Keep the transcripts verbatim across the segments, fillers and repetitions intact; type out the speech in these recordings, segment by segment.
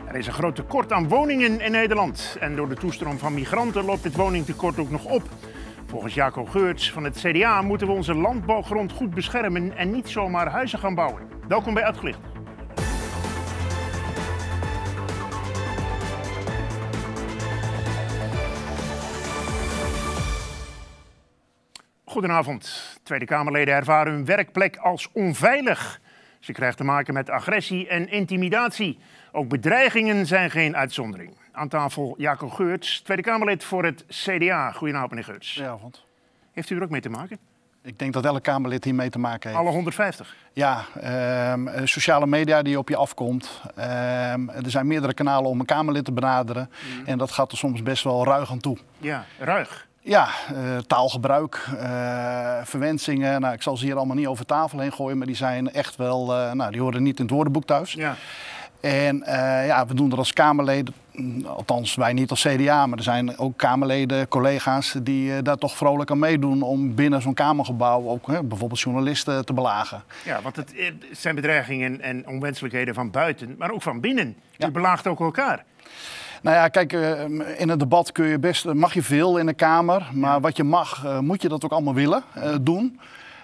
Er is een groot tekort aan woningen in Nederland. En door de toestroom van migranten loopt het woningtekort ook nog op. Volgens Jaco Geurts van het C D A moeten we onze landbouwgrond goed beschermen en niet zomaar huizen gaan bouwen. Welkom bij Uitgelicht. Goedenavond. Tweede Kamerleden ervaren hun werkplek als onveilig. Ze krijgen te maken met agressie en intimidatie. Ook bedreigingen zijn geen uitzondering. Aan tafel Jaco Geurts, Tweede Kamerlid voor het C D A. Goedenavond, meneer Geurts. Goedenavond. Heeft u er ook mee te maken? Ik denk dat elk Kamerlid hier mee te maken heeft. Alle honderdvijftig? Ja, um, sociale media die op je afkomt. Um, er zijn meerdere kanalen om een Kamerlid te benaderen. Mm. En dat gaat er soms best wel ruig aan toe. Ja, ruig? Ja, uh, taalgebruik, uh, verwensingen. Nou, ik zal ze hier allemaal niet over tafel heen gooien, maar die zijn echt wel, uh, nou, die horen niet in het woordenboek thuis. Ja. En uh, ja, we doen er als Kamerleden, althans wij niet als C D A, maar er zijn ook Kamerleden, collega's die uh, daar toch vrolijk aan meedoen om binnen zo'n Kamergebouw ook uh, bijvoorbeeld journalisten te belagen. Ja, want het zijn bedreigingen en onwenselijkheden van buiten, maar ook van binnen. Ja. U belaagt ook elkaar. Nou ja, kijk, in het debat kun je best, mag je veel in de Kamer, maar ja. wat je mag, moet je dat ook allemaal willen uh, doen.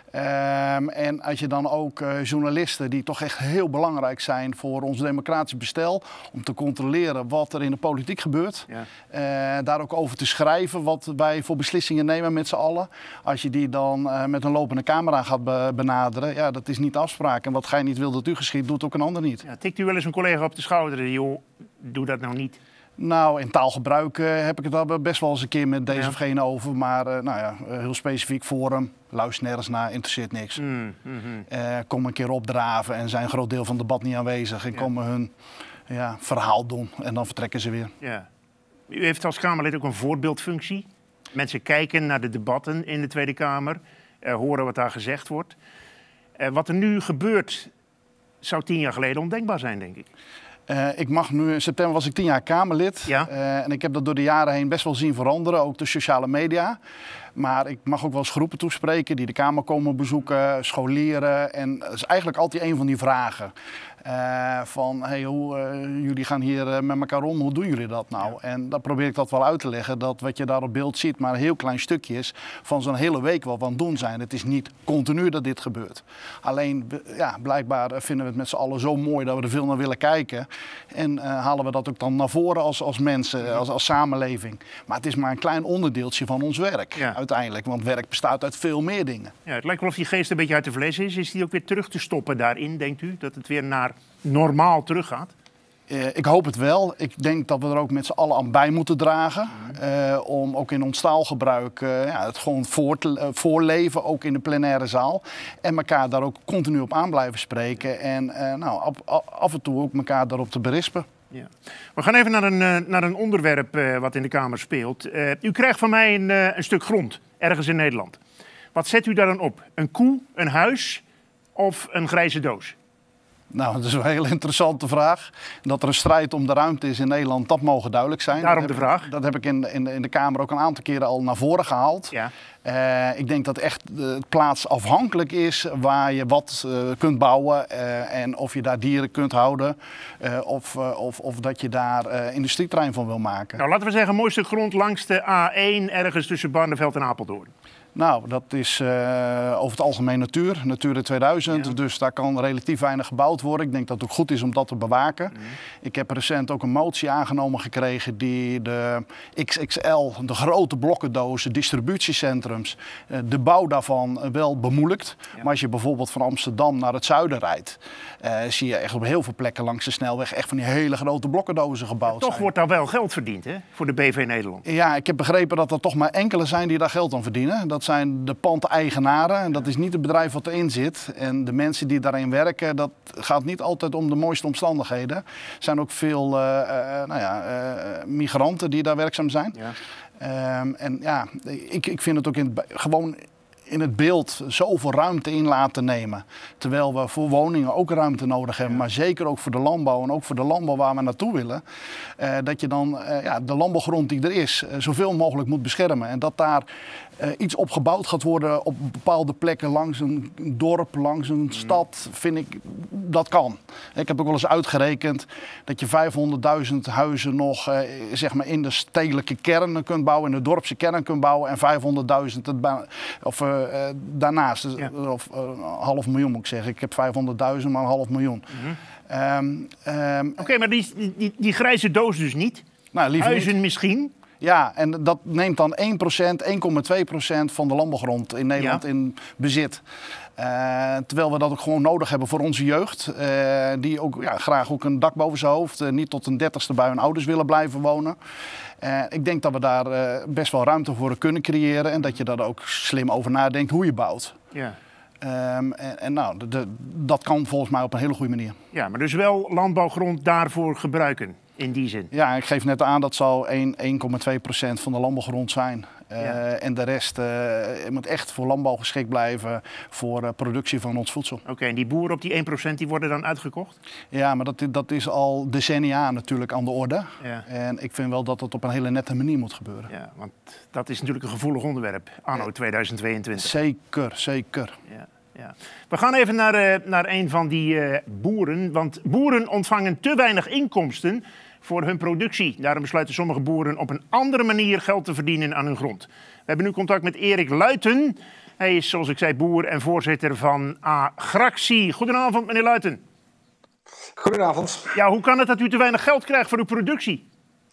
Um, en als je dan ook uh, journalisten die toch echt heel belangrijk zijn voor ons democratisch bestel, om te controleren wat er in de politiek gebeurt, ja. uh, daar ook over te schrijven wat wij voor beslissingen nemen met z'n allen. Als je die dan uh, met een lopende camera gaat be benaderen, ja, dat is niet de afspraak. En wat gij niet wil dat u geschiet, doet ook een ander niet. Ja, tikt u wel eens een collega op de schouder, joh, doe dat nou niet? Nou, in taalgebruik uh, heb ik het al best wel eens een keer met deze ja. of gene over. Maar uh, nou ja, uh, heel specifiek voor hem. Luister nergens naar, interesseert niks. Mm, mm -hmm. uh, kom een keer opdraven en zijn een groot deel van het debat niet aanwezig. En ja. komen hun ja, verhaal doen en dan vertrekken ze weer. Ja. U heeft als Kamerlid ook een voorbeeldfunctie. Mensen kijken naar de debatten in de Tweede Kamer. Uh, horen wat daar gezegd wordt. Uh, wat er nu gebeurt zou tien jaar geleden ondenkbaar zijn, denk ik. Uh, ik mag nu, in september was ik tien jaar Kamerlid. Ja. Uh, en ik heb dat door de jaren heen best wel zien veranderen, ook de sociale media. Maar ik mag ook wel eens groepen toespreken die de Kamer komen bezoeken, scholieren. En dat is eigenlijk altijd een van die vragen. Uh, van, hey, hoe, uh, jullie gaan hier uh, met elkaar om, hoe doen jullie dat nou? Ja. En dan probeer ik dat wel uit te leggen, dat wat je daar op beeld ziet maar een heel klein stukje is van zo'n hele week wat we aan het doen zijn. Het is niet continu dat dit gebeurt. Alleen, ja, blijkbaar vinden we het met z'n allen zo mooi dat we er veel naar willen kijken. En uh, halen we dat ook dan naar voren als, als mensen, ja. als, als samenleving. Maar het is maar een klein onderdeeltje van ons werk, ja. uiteindelijk. Want werk bestaat uit veel meer dingen. Ja, het lijkt wel of die geest een beetje uit de fles is. Is die ook weer terug te stoppen daarin, denkt u? Dat het weer naar normaal teruggaat? Uh, ik hoop het wel. Ik denk dat we er ook met z'n allen aan bij moeten dragen. Uh, om ook in ons taalgebruik uh, ja, het gewoon voor te, uh, voorleven, ook in de plenaire zaal. En elkaar daar ook continu op aan blijven spreken. En uh, nou, af, af en toe ook elkaar daarop te berispen. Ja. We gaan even naar een, uh, naar een onderwerp uh, wat in de Kamer speelt. Uh, u krijgt van mij een, uh, een stuk grond, ergens in Nederland. Wat zet u daar dan op? Een koe, een huis of een grijze doos? Nou, dat is een hele interessante vraag. Dat er een strijd om de ruimte is in Nederland, dat mogen duidelijk zijn. Daarom de vraag. Ik, dat heb ik in, in, in de Kamer ook een aantal keren al naar voren gehaald. Ja. Uh, ik denk dat echt uh, het plaatsafhankelijk is waar je wat uh, kunt bouwen. Uh, en of je daar dieren kunt houden. Uh, of, uh, of, of dat je daar uh, industrieterrein van wil maken. Nou, laten we zeggen, een mooi stuk grond langs de A één, ergens tussen Barneveld en Apeldoorn. Nou, dat is uh, over het algemeen natuur, Natura tweeduizend, ja. Dus daar kan relatief weinig gebouwd worden. Ik denk dat het ook goed is om dat te bewaken. Mm. Ik heb recent ook een motie aangenomen gekregen die de X X L, de grote blokkendozen, distributiecentrums, uh, de bouw daarvan wel bemoeilijkt. Ja. Maar als je bijvoorbeeld van Amsterdam naar het zuiden rijdt, uh, zie je echt op heel veel plekken langs de snelweg echt van die hele grote blokkendozen gebouwd. Ja, toch zijn. Wordt daar wel geld verdiend, hè, voor de B V Nederland? Ja, ik heb begrepen dat er toch maar enkele zijn die daar geld aan verdienen. Dat zijn de pandeigenaren en dat is niet het bedrijf wat erin zit. En de mensen die daarin werken, dat gaat niet altijd om de mooiste omstandigheden. Er zijn ook veel uh, uh, nou ja, uh, migranten die daar werkzaam zijn. Ja. Um, en ja, ik, ik vind het ook in het, gewoon in het beeld zoveel ruimte in laten nemen. Terwijl we voor woningen ook ruimte nodig hebben. Maar zeker ook voor de landbouw en ook voor de landbouw waar we naartoe willen. Uh, dat je dan uh, ja, de landbouwgrond die er is uh, zoveel mogelijk moet beschermen. En dat daar uh, iets op gebouwd gaat worden op bepaalde plekken langs een dorp, langs een stad. Vind ik, dat kan. Ik heb ook wel eens uitgerekend dat je vijfhonderdduizend huizen nog uh, zeg maar in de stedelijke kern kunt bouwen. In de dorpse kern kunt bouwen. En vijfhonderdduizend of uh, uh, daarnaast. Ja. Of uh, een half miljoen moet ik zeggen. Ik heb vijfhonderdduizend, maar een half miljoen. Mm-hmm. um, um, Oké, okay, maar die, die, die grijze doos dus niet? Nou, Huizen niet. misschien? Ja, en dat neemt dan één procent, één komma twee procent van de landbouwgrond in Nederland ja. in bezit. Uh, terwijl we dat ook gewoon nodig hebben voor onze jeugd. Uh, die ook ja, graag ook een dak boven zijn hoofd. Uh, niet tot een dertigste bij hun ouders willen blijven wonen. Uh, ik denk dat we daar uh, best wel ruimte voor kunnen creëren. En dat je daar ook slim over nadenkt hoe je bouwt. Ja. Um, en, en nou, de, de, dat kan volgens mij op een hele goede manier. Ja, maar dus wel landbouwgrond daarvoor gebruiken, in die zin? Ja, ik geef net aan dat zal één komma twee procent van de landbouwgrond zijn. Uh, ja. En de rest uh, moet echt voor landbouw geschikt blijven, voor uh, productie van ons voedsel. Oké, okay, en die boeren op die één procent die worden dan uitgekocht? Ja, maar dat, dat is al decennia natuurlijk aan de orde. Ja. En ik vind wel dat het op een hele nette manier moet gebeuren. Ja, want dat is natuurlijk een gevoelig onderwerp, anno tweeduizend tweeëntwintig. Zeker, zeker. Ja. Ja. We gaan even naar, uh, naar een van die uh, boeren, want boeren ontvangen te weinig inkomsten voor hun productie. Daarom besluiten sommige boeren op een andere manier geld te verdienen aan hun grond. We hebben nu contact met Erik Luiten. Hij is, zoals ik zei, boer en voorzitter van Agractie. Goedenavond, meneer Luiten. Goedenavond. Ja, hoe kan het dat u te weinig geld krijgt voor uw productie?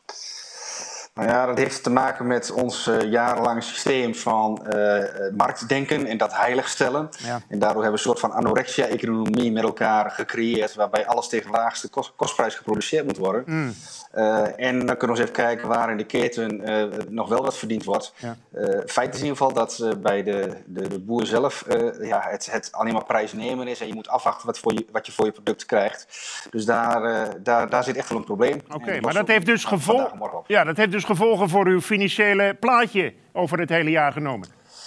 Nou ja, dat heeft te maken met ons uh, jarenlange systeem van uh, marktdenken en dat heiligstellen. Ja. En daardoor hebben we een soort van anorexia-economie met elkaar gecreëerd, waarbij alles tegen de laagste kost, kostprijs geproduceerd moet worden. Mm. Uh, en dan kunnen we eens even kijken waar in de keten uh, nog wel wat verdiend wordt. Ja. Uh, feit is in ieder geval dat uh, bij de, de, de boer zelf uh, ja, het, het alleen maar prijs nemen is en je moet afwachten wat, voor je, wat je voor je product krijgt. Dus daar, uh, daar, daar zit echt wel een probleem. Oké, okay, maar dat heeft dus gevolgen. Ja, dat heeft dus gevolgen voor uw financiële plaatje over het hele jaar genomen.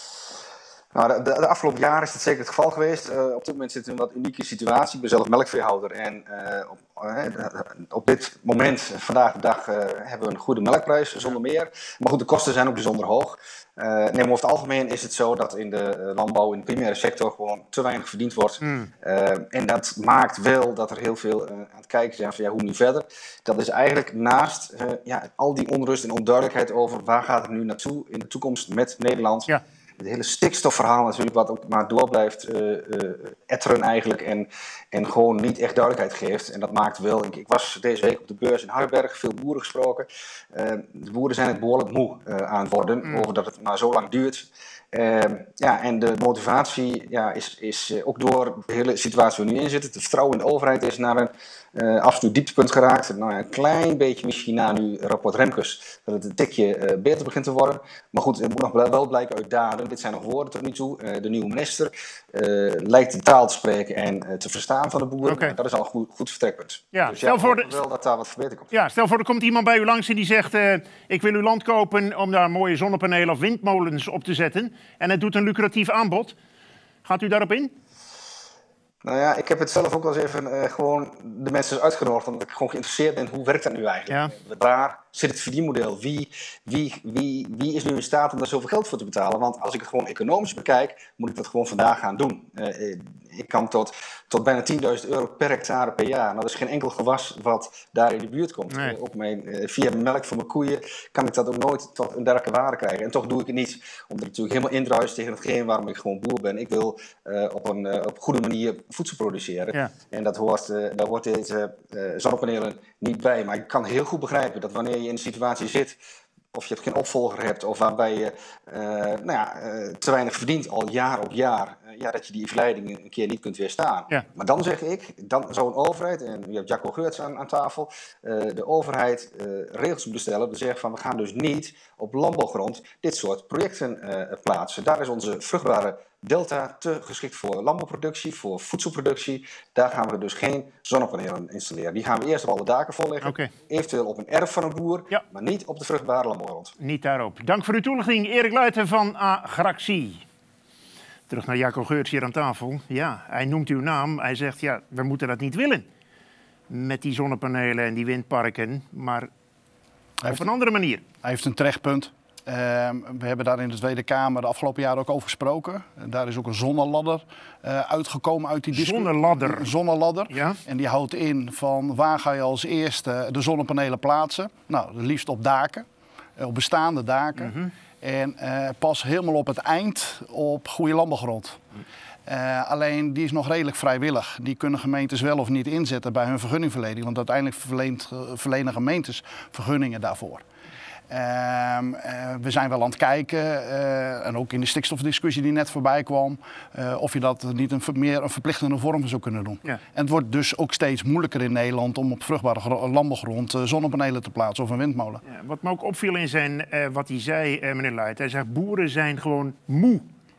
Nou, de, de, de afgelopen jaren is dat zeker het geval geweest. Uh, op dit moment zitten we in een wat unieke situatie. Ik ben zelf melkveehouder en uh, op, uh, op dit moment, vandaag de dag, uh, hebben we een goede melkprijs, zonder meer. Maar goed, de kosten zijn ook bijzonder hoog. Uh, nee, maar over het algemeen is het zo dat in de landbouw, in de primaire sector, gewoon te weinig verdiend wordt. Mm. Uh, en dat maakt wel dat er heel veel uh, aan het kijken zijn van ja, hoe nu verder. Dat is eigenlijk naast uh, ja, al die onrust en onduidelijkheid over waar gaat het nu naartoe in de toekomst met Nederland. Ja. Het hele stikstofverhaal natuurlijk, wat ook maar door blijft uh, uh, etteren eigenlijk en, en gewoon niet echt duidelijkheid geeft. En dat maakt wel, ik, ik was deze week op de beurs in Hardenberg, veel boeren gesproken. Uh, de boeren zijn het behoorlijk moe uh, aan het worden, mm. over dat het maar zo lang duurt. Uh, ja, en de motivatie ja, is, is uh, ook door de hele situatie waar we nu in zitten. Het vertrouwen in de overheid is naar een uh, absoluut dieptepunt geraakt. Nou, een klein beetje misschien na nu rapport Remkes, dat het een tikje uh, beter begint te worden. Maar goed, het moet nog wel blijken uit daden. Dit zijn nog woorden tot nu toe. Uh, de nieuwe minister uh, lijkt de taal te spreken en uh, te verstaan van de boeren. Okay. Dat is al een goed, goed vertrekpunt. Ja, dus stel ja, voor de... wel dat daar wat verbetering komt. Ja, stel voor er komt iemand bij u langs en die zegt uh, ik wil uw land kopen om daar mooie zonnepanelen of windmolens op te zetten. En het doet een lucratief aanbod. Gaat u daarop in? Nou ja, ik heb het zelf ook wel eens even uh, gewoon de mensen uitgenodigd, omdat ik gewoon geïnteresseerd ben. Hoe werkt dat nu eigenlijk? Ja. Waar zit het verdienmodel? Wie, wie, wie, wie is nu in staat om daar zoveel geld voor te betalen? Want als ik het gewoon economisch bekijk, moet ik dat gewoon vandaag gaan doen. Uh, ik kan tot, tot bijna tienduizend euro per hectare per jaar. Nou, dat is geen enkel gewas wat daar in de buurt komt. Nee. Uh, ook mijn, uh, via melk voor mijn koeien kan ik dat ook nooit tot een dergelijke waarde krijgen. En toch doe ik het niet, omdat het natuurlijk helemaal indruist tegen hetgeen waarom ik gewoon boer ben. Ik wil uh, op een uh, op goede manier voedsel produceren. Ja. En dat hoort, uh, daar hoort deze uh, zonnepanelen niet bij. Maar ik kan heel goed begrijpen dat wanneer je in een situatie zit, of je geen opvolger hebt, of waarbij je uh, nou ja, uh, te weinig verdient al jaar op jaar, uh, ja, dat je die verleiding een keer niet kunt weerstaan. Ja. Maar dan zeg ik, dan zou een overheid, en u hebt Jacco Geurts aan, aan tafel, uh, de overheid uh, regels moeten stellen, te zeggen van we gaan dus niet op landbouwgrond dit soort projecten uh, plaatsen. Daar is onze vruchtbare delta te geschikt voor landbouwproductie, voor voedselproductie. Daar gaan we dus geen zonnepanelen installeren. Die gaan we eerst op alle daken voorleggen. Okay. Eventueel op een erf van een boer, ja. maar niet op de vruchtbare landbouwgrond. Niet daarop. Dank voor uw toelichting, Erik Luiten van Agractie. Terug naar Jaco Geurts hier aan tafel. Ja, hij noemt uw naam. Hij zegt, ja, we moeten dat niet willen. Met die zonnepanelen en die windparken. Maar op een andere manier. Hij heeft een terechtpunt. Uh, we hebben daar in de Tweede Kamer de afgelopen jaren ook over gesproken. Daar is ook een zonneladder uh, uitgekomen uit die discussie. Zonneladder. Een zonneladder. Ja. En die houdt in van waar ga je als eerste de zonnepanelen plaatsen. Nou, het liefst op daken. Op bestaande daken. Mm-hmm. En uh, pas helemaal op het eind op goede landbouwgrond. Uh, alleen die is nog redelijk vrijwillig. Die kunnen gemeentes wel of niet inzetten bij hun vergunningverlening. Want uiteindelijk verleent, uh, verlenen gemeentes vergunningen daarvoor. Uh, uh, we zijn wel aan het kijken, uh, en ook in de stikstofdiscussie die net voorbij kwam, uh, of je dat niet een, meer een verplichtende vorm zou kunnen doen. Ja. En het wordt dus ook steeds moeilijker in Nederland om op vruchtbare landbouwgrond uh, zonnepanelen te plaatsen of een windmolen. Ja, wat me ook opviel in zijn, uh, wat hij zei, uh, meneer Luijt, hij zegt boeren zijn gewoon moe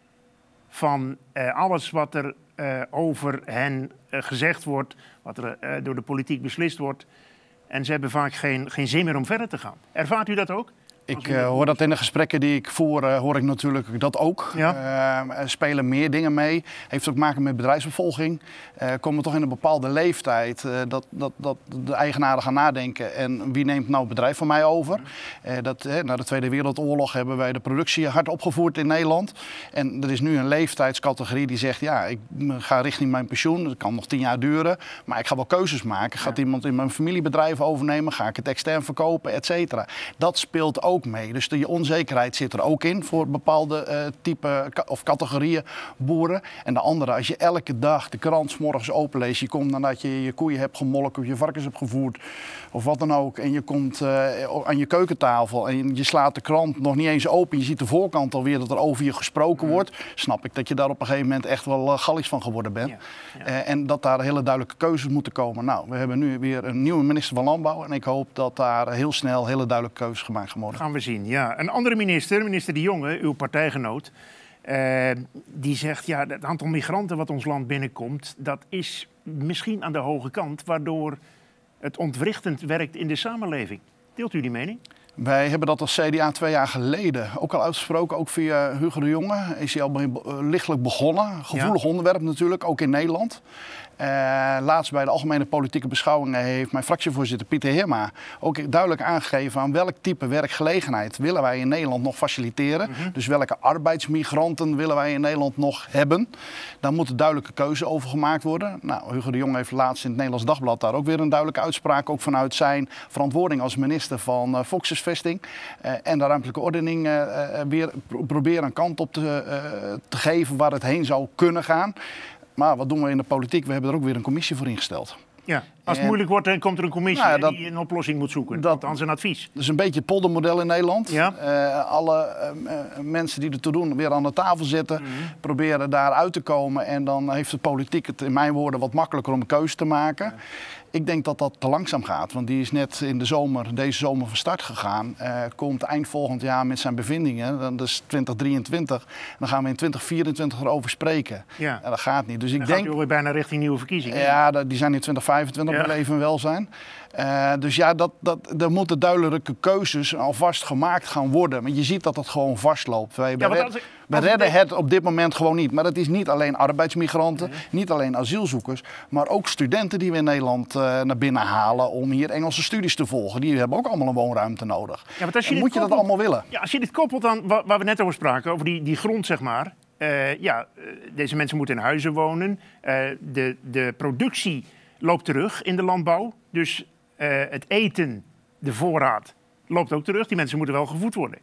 van uh, alles wat er uh, over hen uh, gezegd wordt, wat er uh, door de politiek beslist wordt. En ze hebben vaak geen, geen zin meer om verder te gaan. Ervaart u dat ook? Ik uh, hoor dat in de gesprekken die ik voer, uh, hoor ik natuurlijk dat ook. Ja. Uh, er spelen meer dingen mee. Heeft ook te maken met bedrijfsopvolging. Uh, komen toch in een bepaalde leeftijd uh, dat, dat, dat de eigenaren gaan nadenken. En wie neemt nou het bedrijf van mij over? Uh, dat, uh, na de Tweede Wereldoorlog hebben wij de productie hard opgevoerd in Nederland. En er is nu een leeftijdscategorie die zegt, ja, ik ga richting mijn pensioen. Dat kan nog tien jaar duren. Maar ik ga wel keuzes maken. Gaat ja. iemand in mijn familiebedrijf overnemen? Ga ik het extern verkopen? Et cetera. Dat speelt ook ook mee. Dus die onzekerheid zit er ook in voor bepaalde uh, type of categorieën boeren. En de andere, als je elke dag de krant 's morgens openleest, je komt nadat je je koeien hebt gemolken of je varkens hebt gevoerd of wat dan ook. En je komt uh, aan je keukentafel en je slaat de krant nog niet eens open. Je ziet de voorkant alweer dat er over je gesproken wordt. Snap ik dat je daar op een gegeven moment echt wel uh, gallisch van geworden bent. Ja, ja. Uh, en dat daar hele duidelijke keuzes moeten komen. Nou, we hebben nu weer een nieuwe minister van Landbouw. En ik hoop dat daar heel snel hele duidelijke keuzes gemaakt gaan worden. Gaan we zien, ja. Een andere minister, minister De Jonge, uw partijgenoot, uh, die zegt, ja, het aantal migranten wat ons land binnenkomt, dat is misschien aan de hoge kant, waardoor het ontwrichtend werkt in de samenleving. Deelt u die mening? Wij hebben dat als C D A twee jaar geleden ook al uitgesproken, ook via Hugo de Jonge. Is hij al lichtelijk begonnen. Gevoelig ja. onderwerp natuurlijk, ook in Nederland. Uh, laatst bij de algemene politieke beschouwingen heeft mijn fractievoorzitter Pieter Heerma ook duidelijk aangegeven aan welk type werkgelegenheid willen wij in Nederland nog faciliteren. Mm-hmm. Dus welke arbeidsmigranten willen wij in Nederland nog hebben. Daar moet een duidelijke keuze over gemaakt worden. Nou, Hugo de Jonge heeft laatst in het Nederlands Dagblad daar ook weer een duidelijke uitspraak, ook vanuit zijn verantwoording als minister van uh, Volkshuisvesting uh, en de ruimtelijke ordening uh, uh, weer pro- proberen een kant op te, uh, te geven waar het heen zou kunnen gaan. Maar wat doen we in de politiek? We hebben er ook weer een commissie voor ingesteld. Ja, als het en, moeilijk wordt, dan komt er een commissie nou ja, dat, die een oplossing moet zoeken. Dat, althans een advies. Dat is een beetje het poldermodel in Nederland. Ja. Uh, alle uh, mensen die ertoe doen weer aan de tafel zitten. Mm-hmm. Proberen daar uit te komen. En dan heeft de politiek het in mijn woorden wat makkelijker om een keuze te maken. Ja. Ik denk dat dat te langzaam gaat. Want die is net in de zomer, deze zomer van start gegaan. Uh, komt eind volgend jaar met zijn bevindingen. Dat is twintig drieëntwintig. Dan gaan we in twintig vierentwintig erover spreken. Ja. En dat gaat niet. Dus ik dan denk, gaat u weer bijna richting nieuwe verkiezingen. Ja, die zijn in twintig vijfentwintig ja. leven en welzijn. Uh, dus ja, dat, dat, er moeten duidelijke keuzes alvast gemaakt gaan worden. Maar je ziet dat het gewoon vastloopt. Wij, ja, red, ik, wij redden ik... het op dit moment gewoon niet. Maar dat is niet alleen arbeidsmigranten, nee. niet alleen asielzoekers, maar ook studenten die we in Nederland uh, naar binnen halen om hier Engelse studies te volgen. Die hebben ook allemaal een woonruimte nodig. Ja, want als je en moet je koppelt, dat allemaal willen? Ja, als je dit koppelt aan waar, waar we net over spraken, over die, die grond zeg maar. Uh, ja, deze mensen moeten in huizen wonen. Uh, de, de productie loopt terug in de landbouw. Dus Uh, het eten, de voorraad, loopt ook terug. Die mensen moeten wel gevoed worden.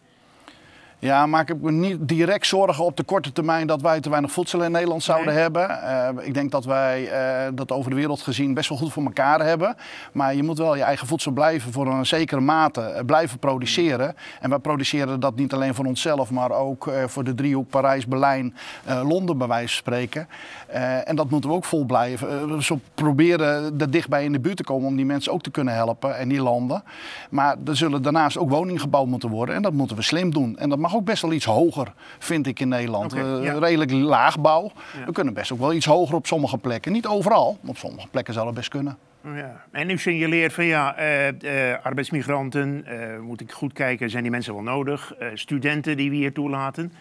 Ja, maar ik heb me niet direct zorgen op de korte termijn dat wij te weinig voedsel in Nederland zouden nee. hebben. Uh, ik denk dat wij uh, dat over de wereld gezien best wel goed voor elkaar hebben. Maar je moet wel je eigen voedsel blijven voor een zekere mate uh, blijven produceren. En wij produceren dat niet alleen voor onszelf, maar ook uh, voor de driehoek Parijs, Berlijn, uh, Londen bij wijze van spreken. Uh, en dat moeten we ook vol blijven. Uh, zo proberen er dichtbij in de buurt te komen om die mensen ook te kunnen helpen en die landen. Maar er zullen daarnaast ook woningen gebouwd moeten worden en dat moeten we slim doen. En dat mag ook best wel iets hoger, vind ik in Nederland. Okay, uh, ja. Redelijk laagbouw. Ja. We kunnen best ook wel iets hoger op sommige plekken. Niet overal, maar op sommige plekken zou het best kunnen. Ja. En u signaleert van ja, uh, uh, arbeidsmigranten, uh, moet ik goed kijken, zijn die mensen wel nodig? Uh, studenten die we hier toelaten.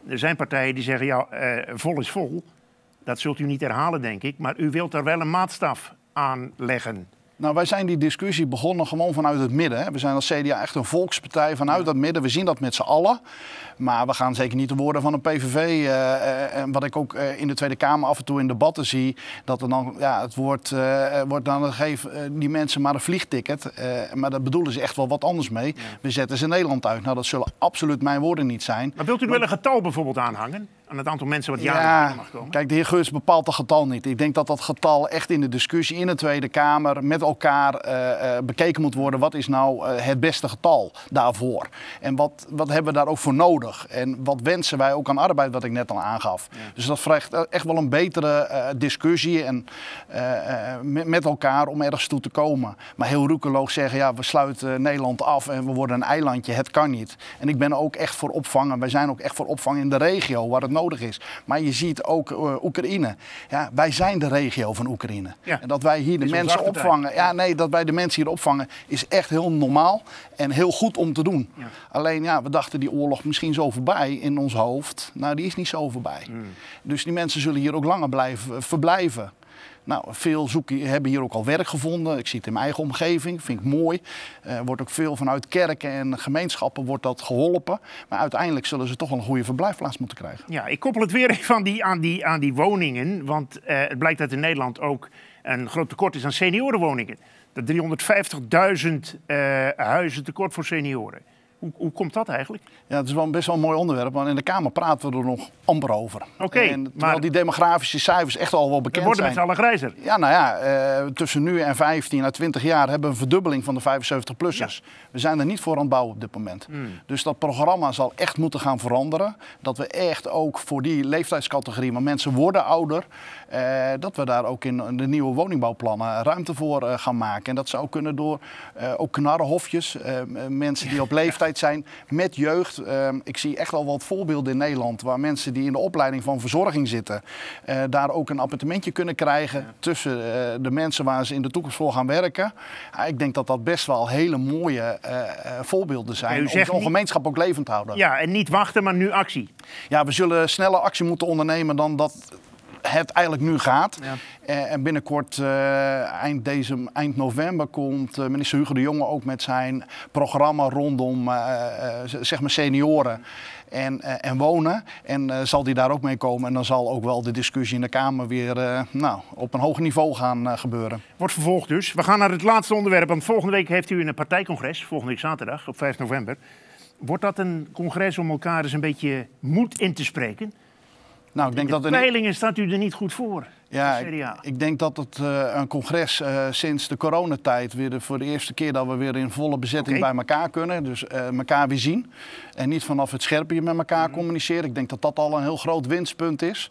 Er zijn partijen die zeggen, ja, uh, vol is vol. Dat zult u niet herhalen, denk ik. Maar u wilt er wel een maatstaf aan leggen. Nou, wij zijn die discussie begonnen gewoon vanuit het midden. Hè. We zijn als C D A echt een volkspartij vanuit het midden. We zien dat met z'n allen. Maar we gaan zeker niet de woorden van een P V V. Uh, en wat ik ook uh, in de Tweede Kamer af en toe in debatten zie. Dat er dan, ja, het woord, uh, wordt dan geef uh, die mensen maar een vliegticket. Uh, maar daar bedoelen ze echt wel wat anders mee. Ja. We zetten ze Nederland uit. Nou, dat zullen absoluut mijn woorden niet zijn. Maar wilt u wel een getal bijvoorbeeld aanhangen? Aan het aantal mensen wat jaarlijks ja, mag komen? Kijk, de heer Geurts bepaalt dat getal niet. Ik denk dat dat getal echt in de discussie in de Tweede Kamer met elkaar uh, uh, bekeken moet worden. Wat is nou uh, het beste getal daarvoor? En wat, wat hebben we daar ook voor nodig? En wat wensen wij ook aan arbeid, wat ik net al aangaf? Ja. Dus dat vraagt echt wel een betere uh, discussie en, uh, uh, met, met elkaar om ergens toe te komen. Maar heel roekeloos zeggen, ja, we sluiten Nederland af en we worden een eilandje. Het kan niet. En ik ben ook echt voor opvang. Wij zijn ook echt voor opvang in de regio waar het nodig is. Maar je ziet ook uh, Oekraïne. Ja, wij zijn de regio van Oekraïne. Ja. En dat wij hier de mensen opvangen. Ja, nee, dat wij de mensen hier opvangen is echt heel normaal en heel goed om te doen. Ja. Alleen, ja, we dachten die oorlog misschien zo voorbij in ons hoofd. Nou, die is niet zo voorbij. Mm. Dus die mensen zullen hier ook langer blijven verblijven. Nou, veel zoeken, hebben hier ook al werk gevonden. Ik zie het in mijn eigen omgeving, vind ik mooi. Er uh, wordt ook veel vanuit kerken en gemeenschappen wordt dat geholpen. Maar uiteindelijk zullen ze toch wel een goede verblijfplaats moeten krijgen. Ja, ik koppel het weer even aan die, aan die, aan die woningen. Want uh, het blijkt dat in Nederland ook een groot tekort is aan seniorenwoningen. Dat driehonderdvijftigduizend uh, huizen tekort voor senioren. Hoe, hoe komt dat eigenlijk? Ja, het is wel best wel een mooi onderwerp, want in de Kamer praten we er nog amper over. Oké, okay, terwijl maar die demografische cijfers echt al wel bekend zijn. We worden met z'n allen grijzer. Ja, nou ja, uh, tussen nu en vijftien à twintig jaar hebben we een verdubbeling van de vijfenzeventig-plussers. Ja. We zijn er niet voor aan het bouwen op dit moment. Hmm. Dus dat programma zal echt moeten gaan veranderen. Dat we echt ook voor die leeftijdscategorie, maar mensen worden ouder, uh, dat we daar ook in de nieuwe woningbouwplannen ruimte voor uh, gaan maken. En dat zou kunnen door uh, ook knarrenhofjes, uh, mensen die op leeftijd zijn met jeugd. Uh, ik zie echt al wat voorbeelden in Nederland waar mensen die in de opleiding van verzorging zitten, uh, daar ook een appartementje kunnen krijgen ja. tussen uh, de mensen waar ze in de toekomst voor gaan werken. Uh, ik denk dat dat best wel hele mooie uh, uh, voorbeelden zijn om zo'n gemeenschap ook levend te houden. Ja, en niet wachten, maar nu actie. Ja, we zullen sneller actie moeten ondernemen dan dat het eigenlijk nu gaat. Ja. Uh, en binnenkort, uh, eind, deze, eind november, komt uh, minister Hugo de Jonge ook met zijn programma rondom uh, uh, zeg maar senioren en, uh, en wonen. En uh, zal die daar ook mee komen. En dan zal ook wel de discussie in de Kamer weer uh, nou, op een hoger niveau gaan uh, gebeuren. Wordt vervolgd dus. We gaan naar het laatste onderwerp. Want volgende week heeft u een partijcongres, volgende week zaterdag op vijf november. Wordt dat een congres om elkaar eens een beetje moed in te spreken? Nou, ik denk de dat er peilingen niet... staat u er niet goed voor. Ja, ik, ik denk dat het uh, een congres uh, sinds de coronatijd weer de, voor de eerste keer dat we weer in volle bezetting okay. bij elkaar kunnen. Dus uh, elkaar weer zien. En niet vanaf het scherpje met elkaar mm. communiceren. Ik denk dat dat al een heel groot winstpunt is.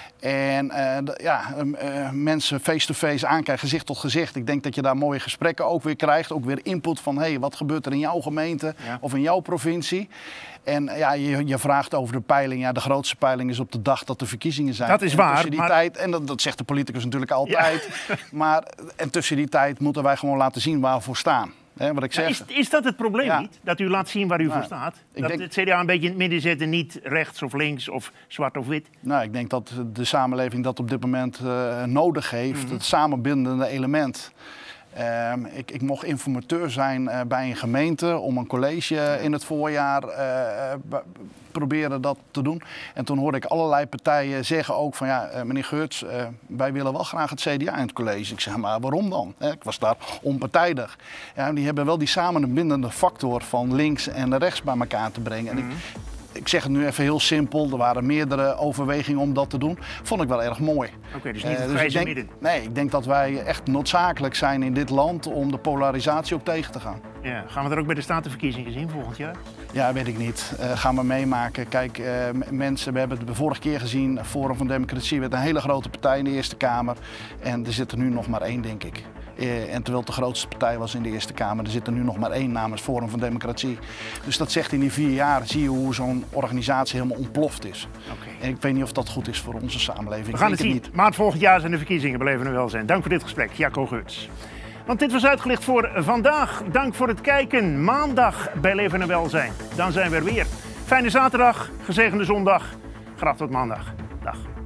En uh, ja, uh, mensen face-to-face aankrijgen, gezicht tot gezicht. Ik denk dat je daar mooie gesprekken ook weer krijgt. Ook weer input van, hé, hey, wat gebeurt er in jouw gemeente ja. of in jouw provincie? En ja, je, je vraagt over de peiling. Ja, de grootste peiling is op de dag dat de verkiezingen zijn. Dat is en waar. Tussen die maar... tijd, en dat, dat zegt de politicus natuurlijk altijd. Ja. Maar en tussen die tijd moeten wij gewoon laten zien waar we voor staan. He, wat ik zeg. Ja, is, is dat het probleem ja. niet? Dat u laat zien waar u nou, voor staat? Dat denk... het C D A een beetje in het midden zet en niet rechts of links of zwart of wit? Nou, ik denk dat de samenleving dat op dit moment uh, nodig heeft. Mm-hmm. Het samenbindende element. Uh, ik, ik mocht informateur zijn uh, bij een gemeente om een college in het voorjaar uh, proberen dat te doen. En toen hoorde ik allerlei partijen zeggen ook van ja, uh, meneer Geurts, uh, wij willen wel graag het C D A in het college. Ik zeg maar waarom dan? Uh, ik was daar onpartijdig. Ja, die hebben wel die samenbindende factor van links en rechts bij elkaar te brengen. Mm-hmm. En ik, Ik zeg het nu even heel simpel, er waren meerdere overwegingen om dat te doen. Vond ik wel erg mooi. Oké, okay, dus niet het uh, dus denk, midden? Nee, ik denk dat wij echt noodzakelijk zijn in dit land om de polarisatie ook tegen te gaan. Ja, gaan we er ook bij de statenverkiezingen zien volgend jaar? Ja, weet ik niet. Uh, gaan we meemaken. Kijk, uh, mensen, we hebben het de vorige keer gezien. Forum van Democratie werd een hele grote partij in de Eerste Kamer. En er zit er nu nog maar één, denk ik. Uh, en terwijl het de grootste partij was in de Eerste Kamer, er zit er nu nog maar één namens Forum van Democratie. Dus dat zegt in die vier jaar, zie je hoe zo'n organisatie helemaal ontploft is. Okay. En ik weet niet of dat goed is voor onze samenleving. We gaan ik het zien. Niet. Maart volgend jaar zijn de verkiezingen, beleven we welzijn. Dank voor dit gesprek, Jaco Geurts. Want dit was uitgelicht voor vandaag. Dank voor het kijken. Maandag bij Leven en Welzijn. Dan zijn we er weer. Fijne zaterdag, gezegende zondag. Graag tot maandag. Dag.